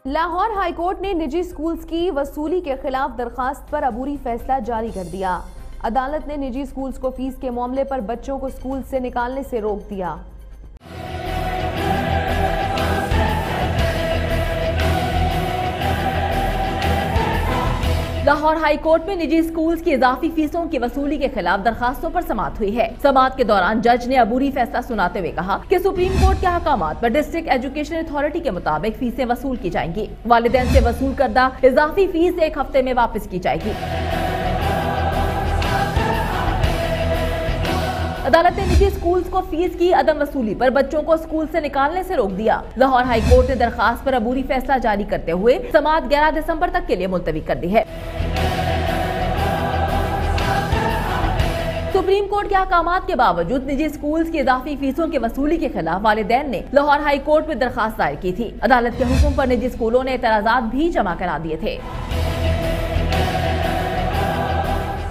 Lahore high court ने निजी schools की वसूली के खिलाफ दरखास्त पर अबूरी फैसला जारी कर दिया। अदालत ने निजी स्कूल्स को फीस के मामले पर बच्चों को स्कूल से निकालने से रोक दिया। लाहौर हाई कोर्ट में निजी स्कूल्स की इजाफी फीसों की वसूली के खिलाफ दरखास्तों पर समाअत हुई है। समाअत के दौरान जज ने अबूरी फैसला सुनाते हुए कहा कि सुप्रीम कोर्ट के अहकामात पर डिस्ट्रिक्ट एजुकेशन अथॉरिटी के मुताबिक फीसें वसूल की जाएंगी। वालिदैन से वसूल करदा इजाफी फीस 1 हफ्ते में वापस की जाएगी। अदालत ने निजी स्कूल्स को फीस की अदम वसूली पर बच्चों को स्कूल से निकालने से रोक दिया। लाहौर हाई कोर्ट ने दरखास्त पर अबूरी फैसला जारी करते हुए समाअत 11 दिसंबर तक के लिए मुलतवी कर दी है। सुप्रीम कोर्ट के अहकामात के बावजूद निजी स्कूल्स की इजाफी फीसों की वसूली के खिलाफ वालिदैन ने लाहौर हाई कोर्ट में दरखास्त दायर की थी। अदालत के हुक्म पर निजी स्कूलों ने एतराजात भी जमा करा दिए थे।